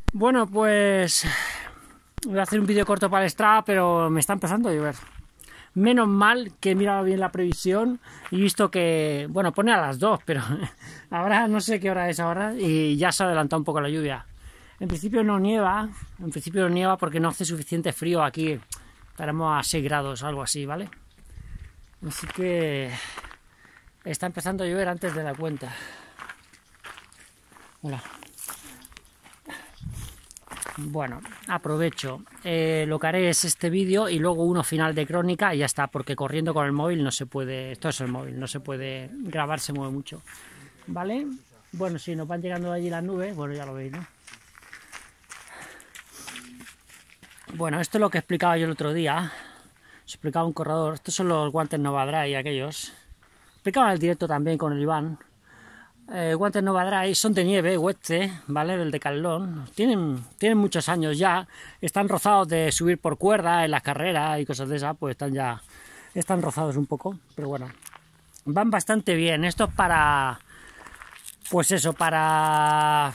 Bueno, pues voy a hacer un vídeo corto para el Strava, pero me está empezando a llover. Menos mal que he mirado bien la previsión y visto que, bueno, pone a las 2, pero ahora no sé qué hora es ahora y ya se ha adelantado un poco la lluvia. En principio no nieva porque no hace suficiente frío aquí. Estaremos a 6 grados, algo así, ¿vale? Así que está empezando a llover antes de la cuenta. Hola. Bueno, aprovecho. Lo que haré es este vídeo y luego uno final de crónica y ya está, porque corriendo con el móvil no se puede. Esto es el móvil, no se puede grabar, se mueve mucho. ¿Vale? Bueno, si nos van llegando de allí las nubes, bueno, ya lo veis, ¿no? Bueno, esto es lo que explicaba yo el otro día. Os explicaba un corredor. Estos son los guantes Novadry, aquellos. Explicaba en el directo también con el Iván. Guantes Novadry son de nieve, Wetze, ¿vale? Del Decathlon. Tienen muchos años ya. Están rozados de subir por cuerda en las carreras y cosas de esas, pues están rozados un poco, pero bueno. Van bastante bien. Esto es para, pues eso, para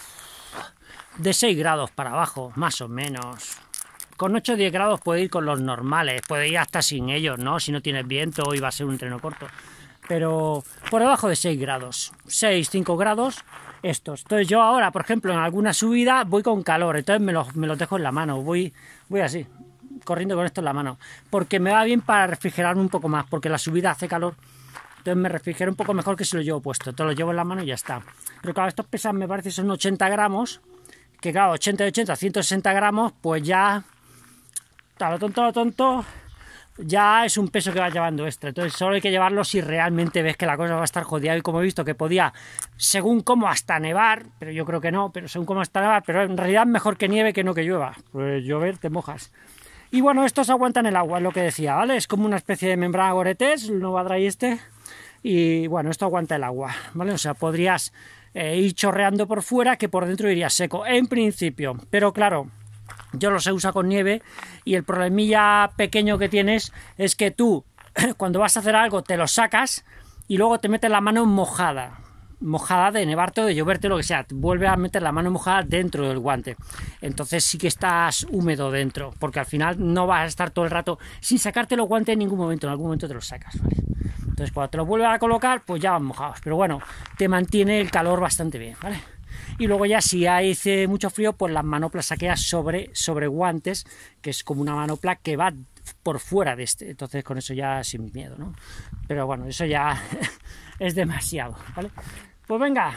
de 6 grados para abajo, más o menos. Con 8 o 10 grados puede ir con los normales, puede ir hasta sin ellos, ¿no? Si no tienes viento y va a ser un entreno corto. Pero por debajo de 6 grados, 6, 5 grados estos. Entonces yo ahora, por ejemplo, en alguna subida voy con calor, entonces me los dejo en la mano, voy así, corriendo con esto en la mano, porque me va bien para refrigerarme un poco más, porque la subida hace calor, entonces me refrigero un poco mejor que si lo llevo puesto, entonces lo llevo en la mano y ya está. Pero claro, estos pesan, me parece, son 80 gramos, que claro, 80 y 80, 160 gramos, pues ya, a lo tonto, ya es un peso que va llevando extra. Entonces solo hay que llevarlo si realmente ves que la cosa va a estar jodida. Y como he visto que podía, según como hasta nevar, pero yo creo que no, pero según como hasta nevar, pero en realidad mejor que nieve que no que llueva. Pues llover te mojas. Y bueno, estos aguantan el agua, es lo que decía, ¿vale? Es como una especie de membrana Gore-Tex, el Novadry este. Y bueno, esto aguanta el agua, ¿vale? O sea, podrías ir chorreando por fuera, que por dentro iría seco, en principio. Pero claro, yo los he usado con nieve y el problemilla pequeño que tienes es que tú, cuando vas a hacer algo, te los sacas y luego te metes la mano mojada de nevarte o de lloverte, lo que sea, te vuelve a meter la mano mojada dentro del guante. Entonces sí que estás húmedo dentro, porque al final no vas a estar todo el rato sin sacarte los guantes en ningún momento, en algún momento te los sacas, ¿vale? Entonces cuando te los vuelves a colocar, pues ya van mojados, pero bueno, te mantiene el calor bastante bien, ¿vale? Y luego ya si hace mucho frío, pues las manoplas saqueas sobre guantes, que es como una manopla que va por fuera de este, entonces con eso ya sin miedo, ¿no? Pero bueno, eso ya es demasiado, ¿vale? Pues venga,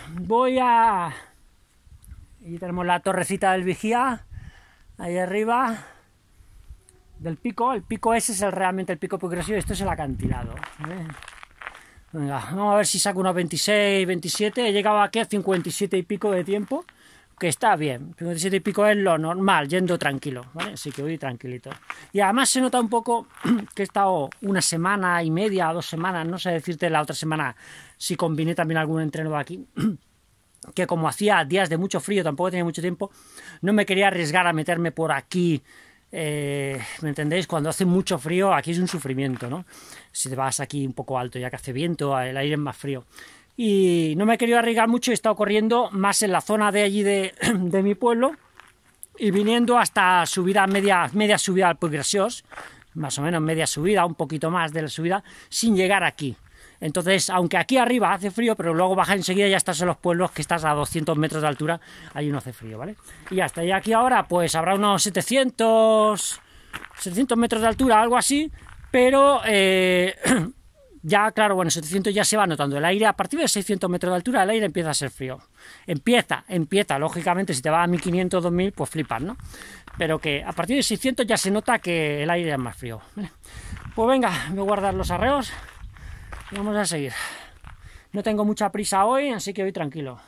y tenemos la torrecita del vigía, ahí arriba, del pico. El pico ese es realmente el pico peligroso, esto es el acantilado, ¿vale? Venga, vamos a ver si saco unos 26, 27. He llegado aquí a 57 y pico de tiempo, que está bien. 57 y pico es lo normal, yendo tranquilo, ¿vale? Así que voy tranquilito. Y además se nota un poco que he estado una semana y media, 2 semanas, no sé decirte la otra semana si combiné también algún entreno de aquí, que como hacía días de mucho frío, tampoco tenía mucho tiempo, no me quería arriesgar a meterme por aquí. ¿Me entendéis? Cuando hace mucho frío aquí es un sufrimiento, ¿no? Si te vas aquí un poco alto, ya que hace viento, el aire es más frío. Y no me he querido arriesgar mucho, he estado corriendo más en la zona de allí de mi pueblo y viniendo hasta subida, media subida al Puig Graciós, más o menos media subida, un poquito más de la subida, sin llegar aquí. Entonces, aunque aquí arriba hace frío, pero luego baja enseguida y ya estás en los pueblos que estás a 200 metros de altura, ahí no hace frío, ¿vale? Y ya está, y aquí ahora pues habrá unos 700 metros de altura, algo así, pero ya, claro, bueno, 700 ya se va notando el aire, a partir de 600 metros de altura el aire empieza a ser frío. Empieza, lógicamente, si te va a 1500, 2000, pues flipas, ¿no? Pero que a partir de 600 ya se nota que el aire es más frío, ¿vale? Pues venga, voy a guardar los arreos. Vamos a seguir. No tengo mucha prisa hoy, así que voy tranquilo.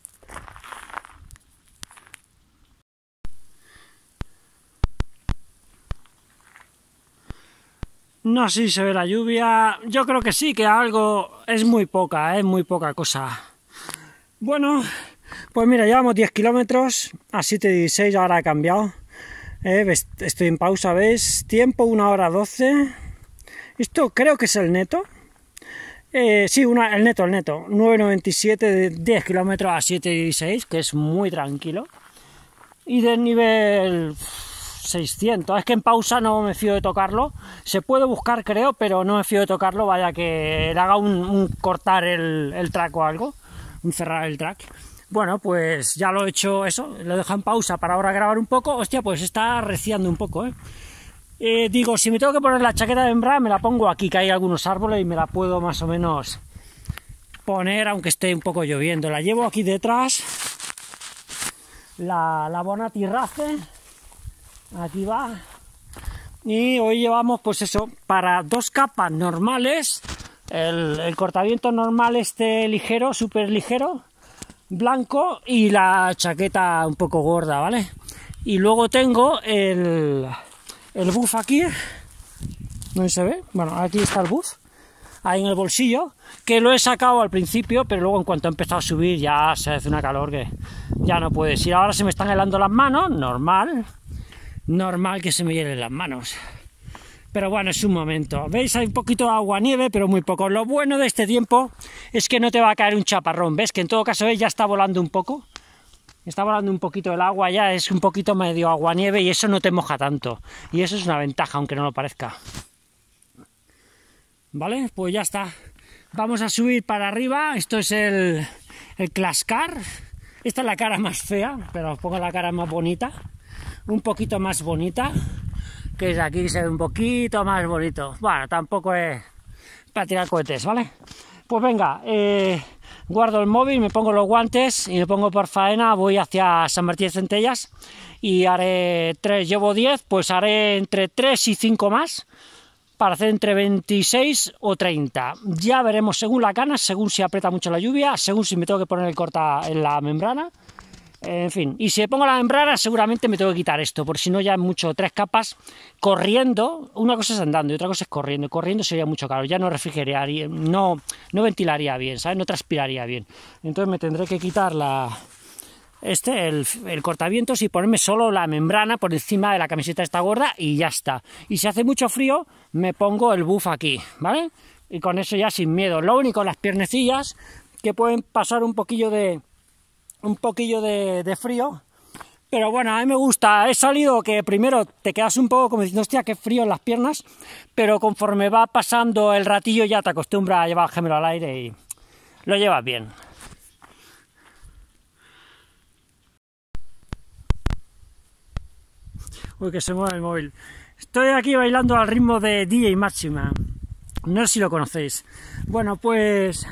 No sé si se ve la lluvia. Yo creo que sí, que algo es muy poca cosa. Bueno, pues mira, llevamos 10 kilómetros a 7:16, ahora ha cambiado. Estoy en pausa, ¿ves? Tiempo 1 hora 12. Esto creo que es el neto. Sí, el neto, 9,97 de 10 kilómetros a 7,16, que es muy tranquilo. y del nivel 600. Es que en pausa no me fío de tocarlo. Se puede buscar, creo, pero no me fío de tocarlo. Vaya que le haga un cortar el track o algo, un cerrar el track. Bueno, pues ya lo he hecho eso, lo dejo en pausa para ahora grabar un poco. Hostia, pues está reciando un poco, digo, si me tengo que poner la chaqueta de membrana, me la pongo aquí, que hay algunos árboles y me la puedo más o menos poner, aunque esté un poco lloviendo. La llevo aquí detrás, la Bonatti Race, aquí va. Y hoy llevamos, pues eso, para 2 capas normales, el cortavientos normal ligero, súper ligero, blanco, y la chaqueta un poco gorda, ¿vale? Y luego tengo el buff aquí, no se ve, bueno, aquí está el buff, ahí en el bolsillo, que lo he sacado al principio, pero luego en cuanto ha empezado a subir ya se hace una calor que ya no puedes ir. Ahora se me están helando las manos, normal que se me hielen las manos. Pero bueno, es un momento. ¿Veis? Hay un poquito de agua-nieve, pero muy poco. Lo bueno de este tiempo es que no te va a caer un chaparrón. ¿Ves? Que en todo caso ya está volando un poco. Está volando un poquito el agua, ya es un poquito medio agua-nieve y eso no te moja tanto. Y eso es una ventaja, aunque no lo parezca. ¿Vale? Pues ya está. Vamos a subir para arriba. Esto es el Clascar. Esta es la cara más fea, pero os pongo la cara más bonita. Un poquito más bonita. Que es aquí, se ve un poquito más bonito. Bueno, tampoco es para tirar cohetes, ¿vale? Pues venga, guardo el móvil, me pongo los guantes y me pongo por faena, voy hacia San Martín de Centellas y haré 3, llevo 10, pues haré entre 3 y 5 más para hacer entre 26 o 30. Ya veremos según la cana, según si aprieta mucho la lluvia, según si me tengo que poner el corta en la membrana. En fin, y si me pongo la membrana seguramente me tengo que quitar esto, porque si no ya es mucho, 3 capas, corriendo, una cosa es andando y otra cosa es corriendo, corriendo sería mucho calor, ya no refrigeraría, no ventilaría bien, ¿sabes? No transpiraría bien, entonces me tendré que quitar el cortavientos y ponerme solo la membrana por encima de la camiseta esta gorda y ya está. Y si hace mucho frío me pongo el buff aquí, ¿vale? Y con eso ya sin miedo. Lo único, las piernecillas que pueden pasar un poquillo de frío, pero bueno, a mí me gusta. He salido que primero te quedas un poco como diciendo, hostia, qué frío en las piernas, pero conforme va pasando el ratillo ya te acostumbras a llevar el gemelo al aire y lo llevas bien. Uy, que se mueve el móvil. Estoy aquí bailando al ritmo de DJ Máxima, no sé si lo conocéis. Bueno, pues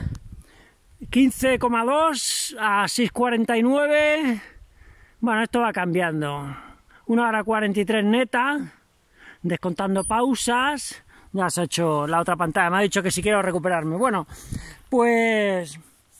15,2 a 6,49. Bueno, esto va cambiando. 1 hora 43 neta, descontando pausas. Ya se ha hecho la otra pantalla, me ha dicho que si quiero recuperarme. Bueno, pues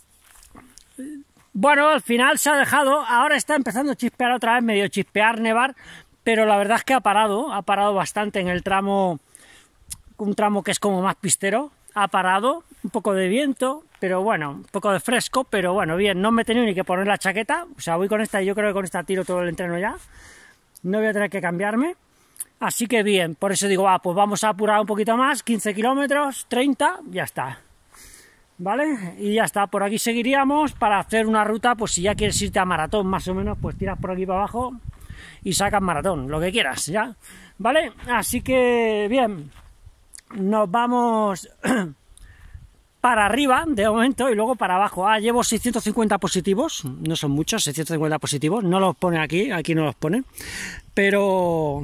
al final se ha dejado. Ahora está empezando a chispear otra vez, medio chispear, nevar, pero la verdad es que ha parado bastante en el tramo, un tramo que es como más pistero. Ha parado, un poco de viento, pero bueno, un poco de fresco, pero bueno, bien, no me he tenido ni que poner la chaqueta, o sea, voy con esta y yo creo que con esta tiro todo el entreno ya, no voy a tener que cambiarme, así que bien, por eso digo, pues vamos a apurar un poquito más, 15 kilómetros, 30, ya está, ¿vale? Y ya está, por aquí seguiríamos para hacer una ruta, pues si ya quieres irte a maratón más o menos, pues tiras por aquí para abajo y sacas maratón, lo que quieras, ¿ya? ¿Vale? Así que bien. Nos vamos para arriba de momento y luego para abajo. Llevo 650 positivos, no son muchos, 650 positivos, no los pone aquí no los pone, pero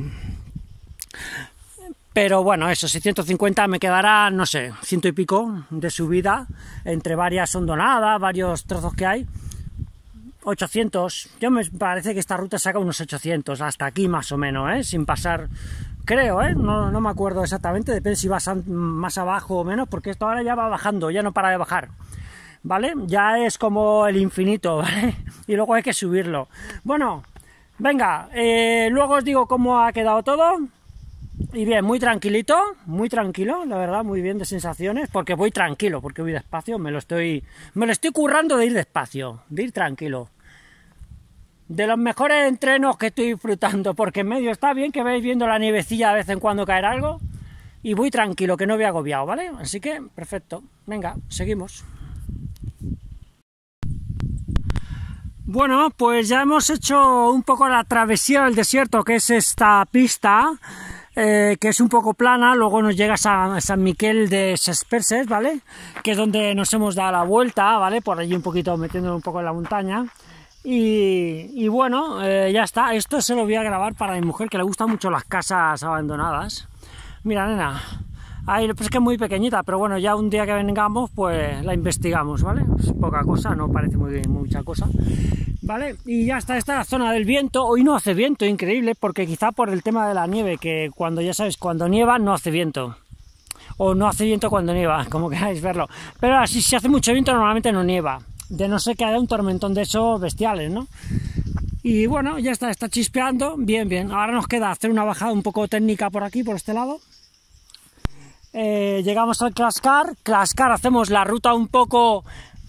bueno, eso, 650 me quedará, no sé, 100 y pico de subida, entre varias hondonadas, varios trozos que hay, 800, yo me parece que esta ruta saca unos 800, hasta aquí más o menos, sin pasar... Creo, no me acuerdo exactamente, depende si vas más abajo o menos, porque esto ahora ya va bajando, ya no para de bajar, ¿vale? Ya es como el infinito, ¿vale? Y luego hay que subirlo. Bueno, venga, luego os digo cómo ha quedado todo. Y bien, muy tranquilito, muy tranquilo, la verdad, muy bien de sensaciones, porque voy tranquilo, porque voy despacio, me lo estoy currando de ir despacio, de ir tranquilo. De los mejores entrenos que estoy disfrutando, porque en medio está bien que veis viendo la nievecilla de vez en cuando caer algo, y voy tranquilo, que no voy agobiado, ¿vale? Así que, perfecto. Venga, seguimos. Bueno, pues ya hemos hecho un poco la travesía del desierto, que es esta pista, que es un poco plana. Luego nos llega a San Miquel de Sesperses, ¿vale? Que es donde nos hemos dado la vuelta, ¿vale? Por allí un poquito, metiéndolo un poco en la montaña. Y bueno, ya está. Esto se lo voy a grabar para mi mujer, que le gustan mucho las casas abandonadas. Mira, nena, ahí pues es que es muy pequeñita, pero bueno, ya un día que vengamos, pues la investigamos, ¿vale? Es poca cosa, no parece mucha cosa, ¿vale? Y ya está, esta es la zona del viento. Hoy no hace viento, increíble, porque quizá por el tema de la nieve, que cuando, ya sabes, cuando nieva no hace viento. O no hace viento cuando nieva, como queráis verlo. Pero así, si hace mucho viento, normalmente no nieva. De no ser que haya un tormentón de esos bestiales, ¿no? Y bueno, ya está chispeando, bien, bien. Ahora nos queda hacer una bajada un poco técnica por aquí, por este lado. Llegamos al Clascar, hacemos la ruta un poco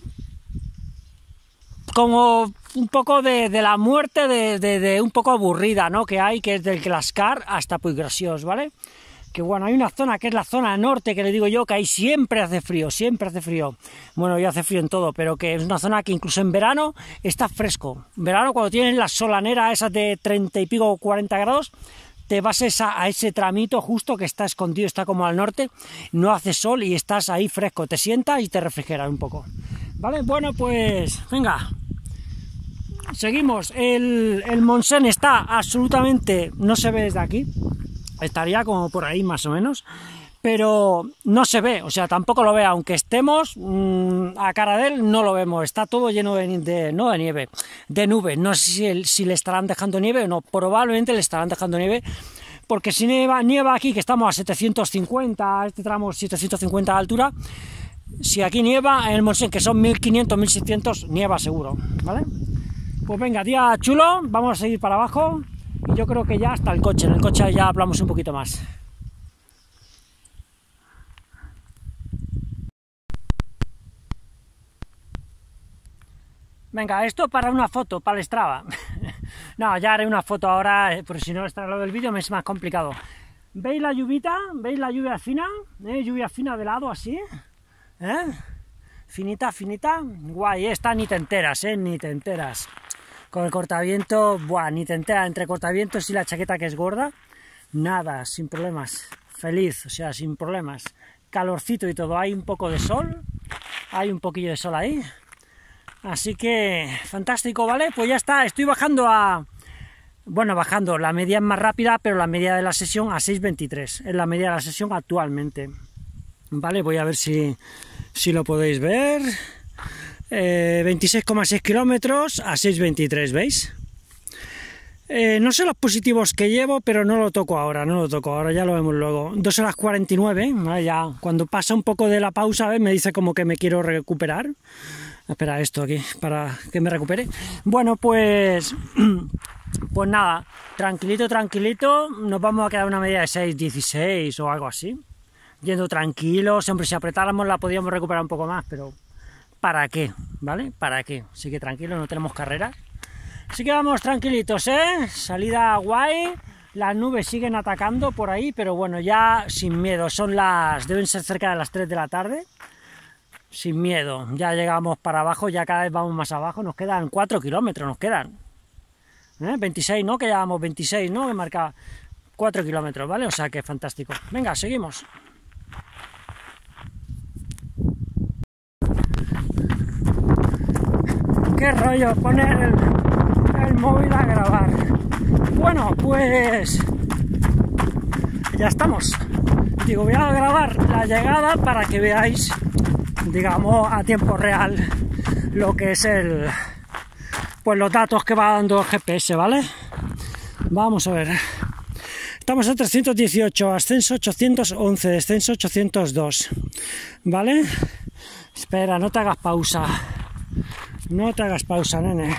como un poco de la muerte, de un poco aburrida, ¿no? Que hay, que es del Clascar hasta Puiggraciós, ¿vale? Que bueno, hay una zona que es la zona norte, que le digo yo, que ahí siempre hace frío, siempre hace frío. Bueno, ya hace frío en todo, pero que es una zona que incluso en verano está fresco. En verano, cuando tienes la solanera esas de 30 y pico, 40 grados, te vas a ese tramito justo que está escondido, está como al norte, no hace sol y estás ahí fresco, te sientas y te refrigeras un poco. ¿Vale? Bueno, pues venga, seguimos. El Montseny está absolutamente, no se ve desde aquí, estaría como por ahí más o menos, pero no se ve, o sea, tampoco lo ve, aunque estemos a cara de él, no lo vemos, está todo lleno no de nieve, de nubes. No sé si le estarán dejando nieve o no, probablemente le estarán dejando nieve, porque si nieva aquí, que estamos a 750, este tramo 750 de altura, si aquí nieva en el Montseny, que son 1500, 1600, nieva seguro, ¿vale? Pues venga, día chulo, vamos a seguir para abajo. Y yo creo que ya hasta el coche, en el coche ya hablamos un poquito más. Venga, esto para una foto, para el Strava. No, ya haré una foto ahora, porque si no, estará lo del vídeo me es más complicado. ¿Veis la lluvita? ¿Veis la lluvia fina? Lluvia fina de lado, así. Finita, finita. Guay, esta ni te enteras, ni te enteras. Con el cortaviento, buah, ni te enteras. Entre cortavientos y la chaqueta que es gorda, nada, sin problemas. Feliz, o sea, sin problemas. Calorcito y todo, hay un poco de sol. Hay un poquillo de sol ahí. Así que, fantástico, ¿vale? Pues ya está, estoy bajando bueno, bajando, la media es más rápida, pero la media de la sesión a 6.23. Es la media de la sesión actualmente. Vale, voy a ver si lo podéis ver. 26,6 kilómetros a 6.23, ¿veis? No sé los positivos que llevo, pero no lo toco ahora, ya lo vemos luego. 2 horas 49, ¿vale? Ya cuando pasa un poco de la pausa, ¿ves? Me dice como que me quiero recuperar. Espera esto aquí, para que me recupere. Bueno, pues nada, tranquilito, tranquilito, nos vamos a quedar una media de 6.16 o algo así. Yendo tranquilos, hombre, si apretáramos la podíamos recuperar un poco más, pero ¿para qué? ¿Vale? ¿Para qué? Así que tranquilo, no tenemos carreras. Así que vamos tranquilitos, ¿eh? Salida guay, las nubes siguen atacando por ahí, pero bueno, ya sin miedo, deben ser cerca de las 3 de la tarde. Sin miedo, ya llegamos para abajo, ya cada vez vamos más abajo, nos quedan 4 kilómetros, nos quedan. 26, ¿no? Que llevamos 26, ¿no? Que marca 4 kilómetros, ¿vale? O sea que fantástico. Venga, seguimos. Qué rollo poner el móvil a grabar. Bueno, pues ya estamos. Digo, voy a grabar la llegada para que veáis, digamos, a tiempo real lo que es pues los datos que va dando el GPS, ¿vale? Vamos a ver. Estamos a 318, ascenso 811, descenso 802, ¿vale? Espera, no te hagas pausa. No te hagas pausa, nene.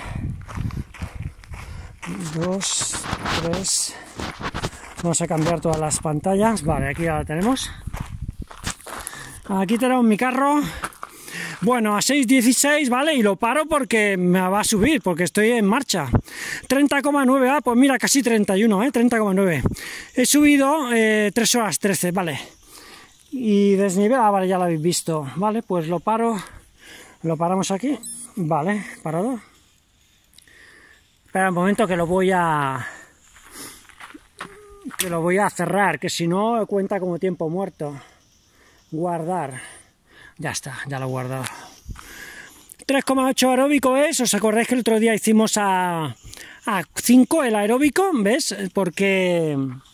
2, 3. Vamos a cambiar todas las pantallas. Vale, aquí ya la tenemos. Aquí tenemos mi carro. Bueno, a 6.16, ¿vale? Y lo paro porque me va a subir, porque estoy en marcha. 30,9, pues mira, casi 31, 30,9. He subido 3 horas 13, ¿vale? Y desnivel, vale, ya lo habéis visto, ¿vale? Pues lo paramos aquí, ¿vale? Parado. Espera un momento que lo voy a cerrar, que si no cuenta como tiempo muerto. Guardar. Ya está, ya lo he guardado. 3,8 aeróbico es, ¿os acordáis que el otro día hicimos a 5 el aeróbico? ¿Ves? Porque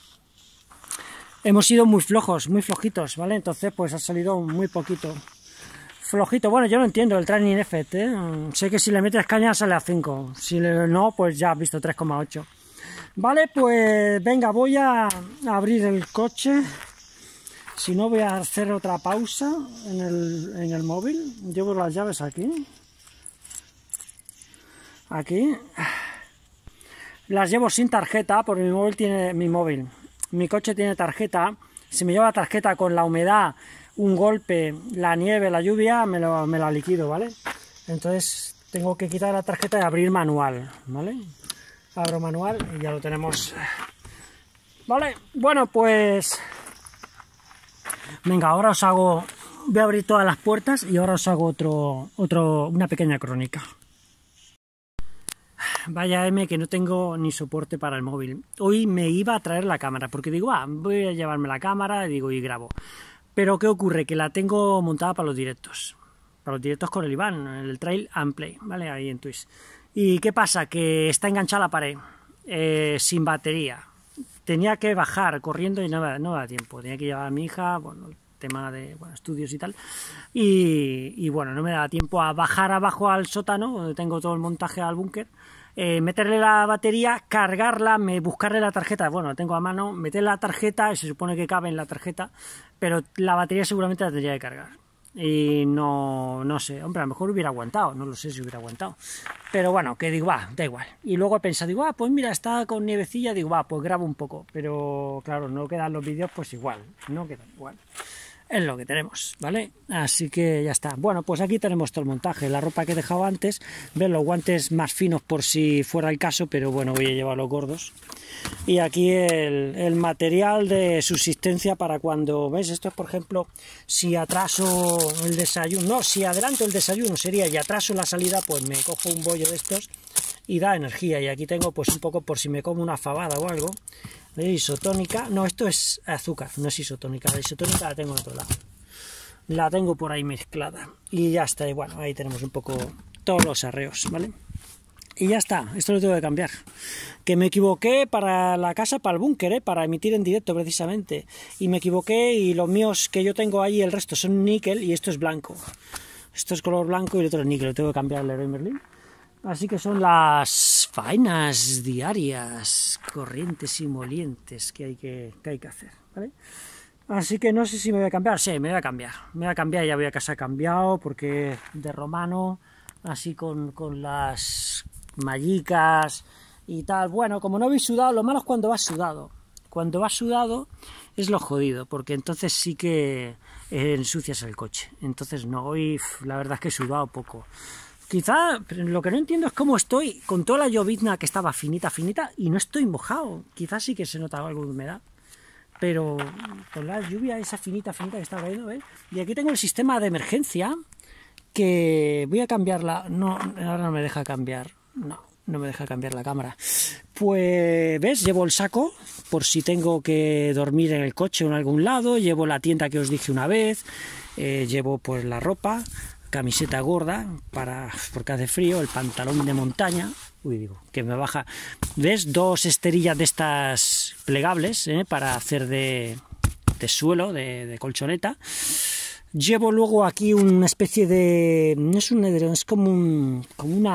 hemos sido muy flojos, muy flojitos, ¿vale? Entonces pues ha salido muy poquito. Flojito, bueno, yo no entiendo el training effect, ¿eh? Sé que si le metes caña sale a 5, si no, pues ya has visto 3,8. Vale, pues venga, voy a abrir el coche. Si no, voy a hacer otra pausa en el móvil. Llevo las llaves aquí. Aquí. Las llevo sin tarjeta porque mi coche tiene tarjeta. Si me lleva tarjeta con la humedad, un golpe, la nieve, la lluvia, me la liquido, ¿vale? Entonces tengo que quitar la tarjeta y abrir manual, ¿vale? Abro manual y ya lo tenemos. Vale, bueno, pues venga, ahora voy a abrir todas las puertas y ahora os hago una pequeña crónica. Vaya M que no tengo ni soporte para el móvil. Hoy me iba a traer la cámara, porque digo, voy a llevarme la cámara y grabo. Pero ¿qué ocurre? Que la tengo montada para los directos. Para los directos con el Iván, el Trail and Play, ¿vale? Ahí en Twitch. ¿Y qué pasa? Que está enganchada a la pared, sin batería. Tenía que bajar corriendo y no da tiempo. Tenía que llevar a mi hija, bueno, tema de estudios y tal. Y bueno, no me daba tiempo a bajar abajo al sótano, donde tengo todo el montaje al búnker, meterle la batería, cargarla, buscarle la tarjeta, bueno, la tengo a mano, meter la tarjeta, y se supone que cabe en la tarjeta, pero la batería seguramente la tendría que cargar. Y no sé, hombre, a lo mejor hubiera aguantado, no lo sé si hubiera aguantado. Pero bueno, que digo, da igual. Y luego he pensado, digo, pues mira, está con nievecilla, digo, pues grabo un poco. Pero claro, no quedan los vídeos, pues igual, no quedan igual. Es lo que tenemos, ¿vale? Así que ya está. Bueno, pues aquí tenemos todo el montaje, la ropa que he dejado antes, ven los guantes más finos por si fuera el caso, pero bueno, voy a llevar los gordos. Y aquí el material de subsistencia para cuando, ¿ves? Esto es, por ejemplo, si atraso el desayuno, no, si adelanto el desayuno sería y atraso la salida, pues me cojo un bollo de estos y da energía. Y aquí tengo pues un poco por si me como una fabada o algo. De isotónica, no, esto es azúcar, no es isotónica, la isotónica la tengo en otro lado, la tengo por ahí mezclada y ya está. Y bueno, ahí tenemos un poco todos los arreos, ¿vale? Y ya está, esto lo tengo que cambiar, que me equivoqué para la casa, para el búnker, para emitir en directo precisamente, y me equivoqué y los míos que yo tengo ahí, el resto son níquel y esto es blanco, esto es color blanco y el otro es níquel, lo tengo que cambiar al Leroy Merlin. Así que son las faenas diarias, corrientes y molientes que hay que hacer, ¿vale? Así que no sé si me voy a cambiar, sí, me voy a cambiar, ya voy a casa cambiado, porque de romano, así con las mallicas y tal. Bueno, como no habéis sudado, lo malo es cuando vas sudado es lo jodido, porque entonces sí que ensucias el coche, entonces no, hoy la verdad es que he sudado poco. Quizá lo que no entiendo es cómo estoy con toda la llovizna que estaba finita y no estoy mojado. Quizás sí que se nota algo de humedad, pero con la lluvia esa finita que está cayendo, ¿ves? Y aquí tengo el sistema de emergencia que voy a cambiarla. No, ahora no me deja cambiar. No me deja cambiar la cámara. Pues, ¿ves? Llevo el saco por si tengo que dormir en el coche o en algún lado. Llevo la tienda que os dije una vez. Llevo pues la ropa. Camiseta gorda porque hace frío, el pantalón de montaña, que me baja, ¿ves? 2 esterillas de estas plegables, para hacer de suelo, de colchoneta. Llevo luego aquí una especie de, no es un edredón, es como un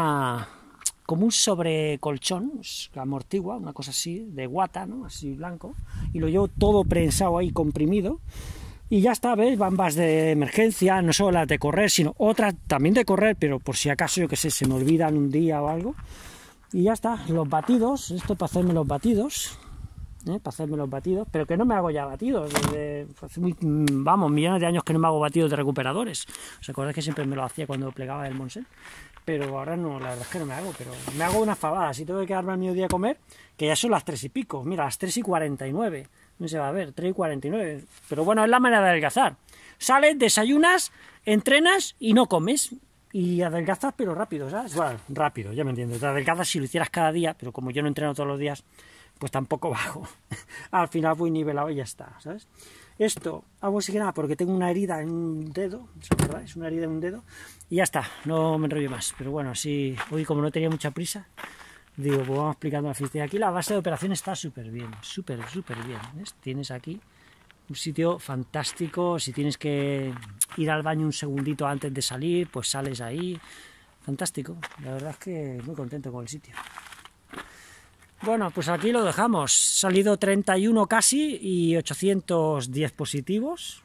sobrecolchón, amortigua, una cosa así, de guata, ¿no? Así blanco, y lo llevo todo prensado ahí, comprimido. Y ya está, ¿ves? Bambas de emergencia, no solo las de correr, sino otras también de correr, pero por si acaso, yo que sé, se me olvidan un día o algo. Y ya está, los batidos, esto para hacerme los batidos, pero que no me hago ya batidos, desde hace millones de años que no me hago batidos de recuperadores. ¿Os acordáis que siempre me lo hacía cuando plegaba el Monsen? Pero ahora no, la verdad es que no me hago, pero me hago una fabada, si tengo que quedarme al mediodía a comer, que ya son las 3 y pico, mira, las 3:49. No se va a ver, 3:49. Pero bueno, es la manera de adelgazar. Sales, desayunas, entrenas y no comes. y adelgazas, pero rápido, ¿sabes? Bueno, rápido, ya me entiendes. Te adelgazas si lo hicieras cada día, pero como yo no entreno todos los días, pues tampoco bajo. Al final voy nivelado y ya está, ¿sabes? Esto hago así que nada porque tengo una herida en un dedo, ¿verdad? Es una herida en un dedo, y ya está, no me enrollo más. Pero bueno, así, hoy como no tenía mucha prisa, digo, pues vamos explicando la fiesta. Aquí la base de operación está súper bien, súper bien, ¿ves? Tienes aquí un sitio fantástico, si tienes que ir al baño un segundito antes de salir, pues sales ahí, fantástico, la verdad es que muy contento con el sitio. Bueno, pues aquí lo dejamos, salido 31 casi y 810 positivos,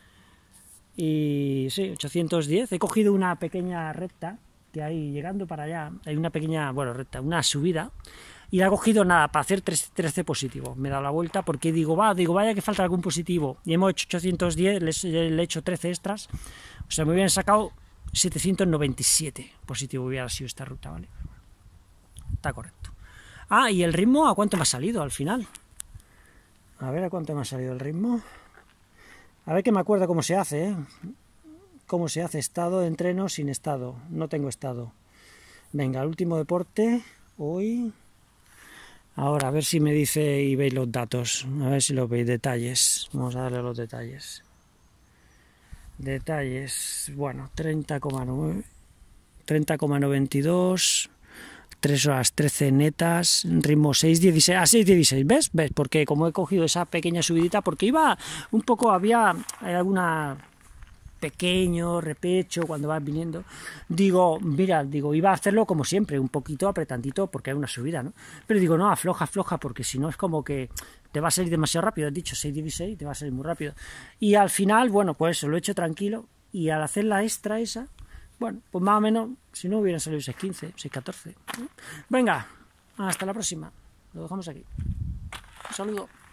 y sí, 810, he cogido una pequeña recta, que hay llegando para allá, hay una pequeña, bueno, recta, una subida, y la he cogido nada, para hacer 13 positivos. Me he dado la vuelta porque digo, vaya que falta algún positivo. Y hemos hecho 810, le he hecho 13 extras. O sea, me hubieran sacado 797 positivos, hubiera sido esta ruta, ¿vale? Está correcto. Ah, ¿y el ritmo a cuánto me ha salido al final? A ver a cuánto me ha salido el ritmo. A ver que me acuerdo cómo se hace, ¿eh? Cómo se hace estado de entreno sin estado. No tengo estado. Venga, el último deporte, hoy... Ahora, a ver si me dice y veis los datos, a ver si lo veis, detalles, vamos a darle los detalles. Detalles, bueno, 30,9, 30,92, 3 horas 13 netas, ritmo 6,16, 6,16, ¿ves? ¿Ves? Porque como he cogido esa pequeña subidita, porque iba un poco, había alguna... pequeño, repecho, cuando vas viniendo, digo, mira, digo, iba a hacerlo como siempre, un poquito apretantito, porque hay una subida, ¿no? Pero digo, no, afloja, porque si no es como que te va a salir demasiado rápido, has dicho 6,16, te va a salir muy rápido. Y al final, bueno, pues eso, lo he hecho tranquilo, y al hacer la extra esa, bueno, pues más o menos, si no hubieran salido 6,15, 6,14. Venga, hasta la próxima, lo dejamos aquí. Un saludo.